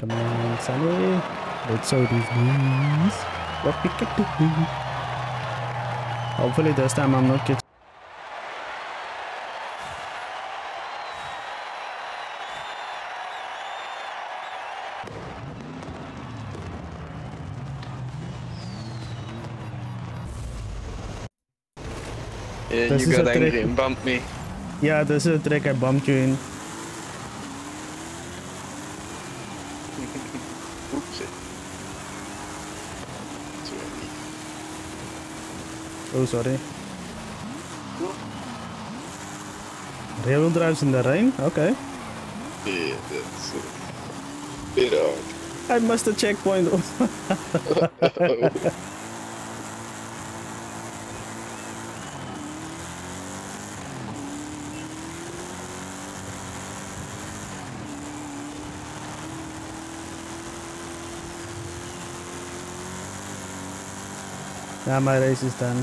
Come on, Sally. Let's show these knees. What we can do. Hopefully this time I'm not getting... Yeah, This you is got a angry trick. and bumped me. Yeah, this is a trick I bumped you in. Oops. Too early. Oh, sorry. Rear-wheel drives in the rain? Okay. Yeah, that's a bit odd. I missed a checkpoint. Now my race is done.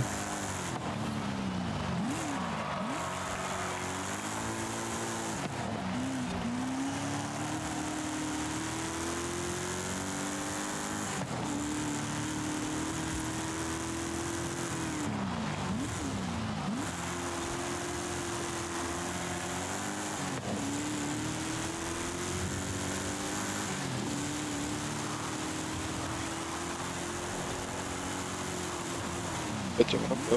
Good job, bro.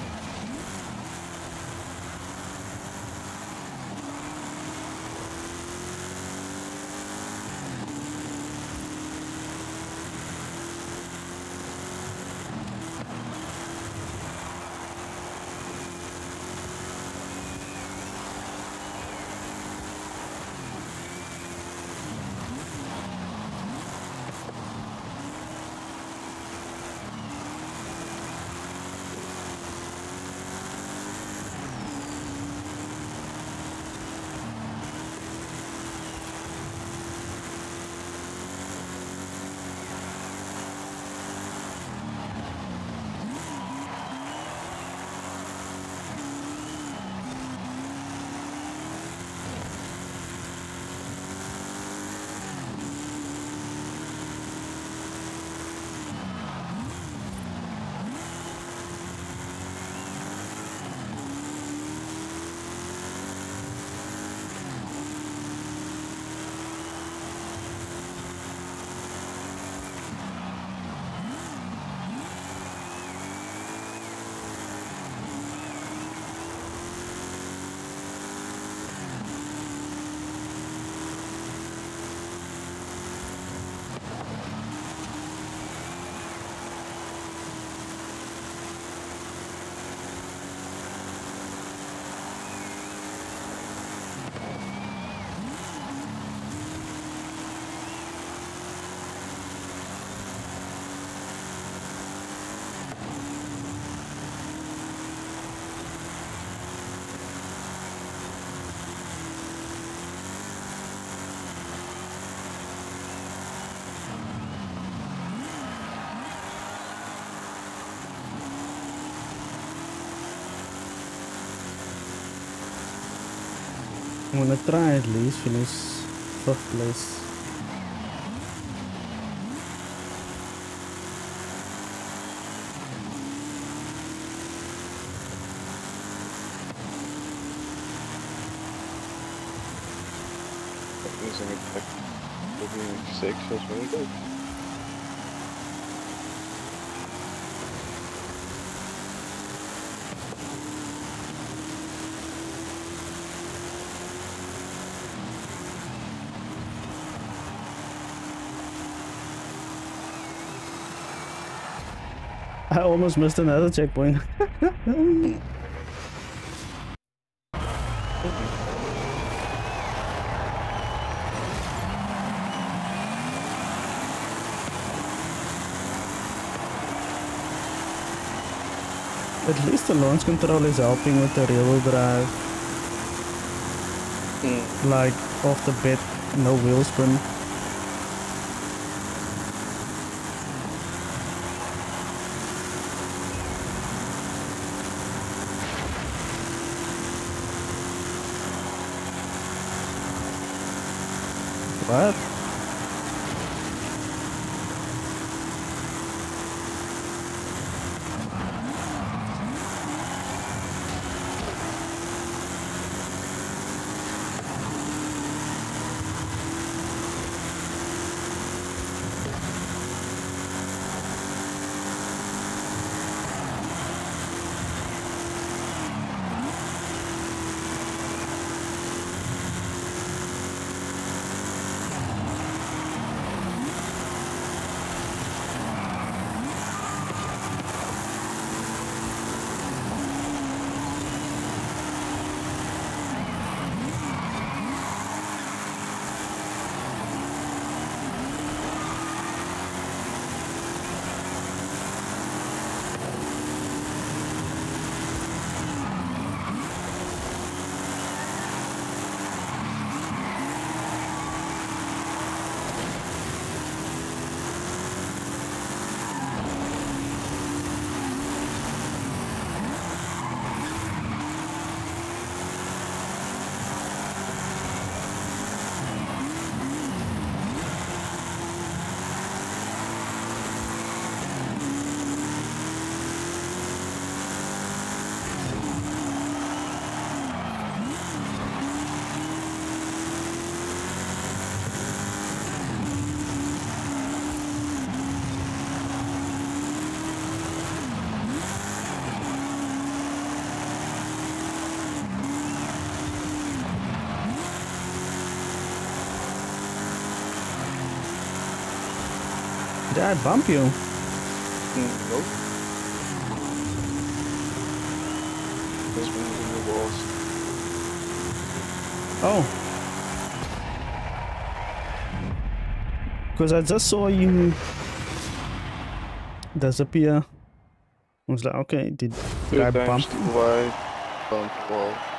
I'm gonna try at least finish 5th place. Losing it back. Looking 6 was really good. I almost missed another checkpoint. At least the launch control is helping with the rear-wheel drive. Like off the bed, no wheel spin. What? Did I bump you? Nope. Just moving the walls. Oh. Because I just saw you disappear. I was like, okay, did I bump you? Wide bump wall.